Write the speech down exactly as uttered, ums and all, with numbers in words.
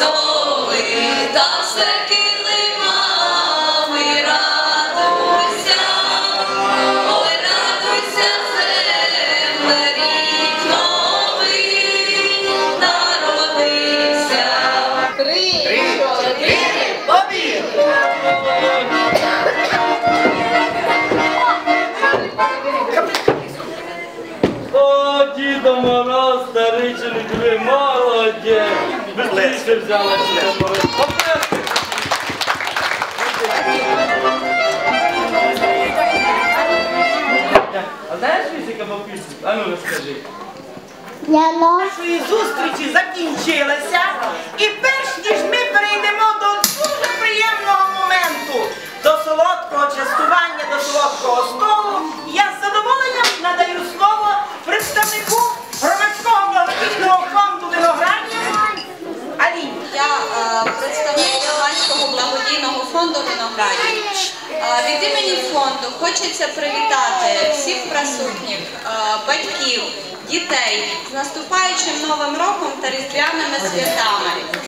столи та все килимами, радуйся, ой, радуйся, земле, рік новий народився. Три, чотири, побігли! О, Дідо Мороз, старий чоловік, молодець! Быстріше взяла Дідо Мороз. Оплески! А знаєш, Вісіка, по пісню? А ну розкажи. Нашої зустрічі закінчилися, і перш ніж ми перейдемо до дуже приємного моменту, до солодкого частування, до солодкого столу, я з задоволенням надаю слово представнику громадського благодійного фонду «Виноградів» Аліні. Я е, представник Іловайського благодійного фонду «Виноградів». Е, від імені фонду хочеться привітати всіх присутніх, е, батьків, дітей з наступаючим Новим роком та різдвяними святами.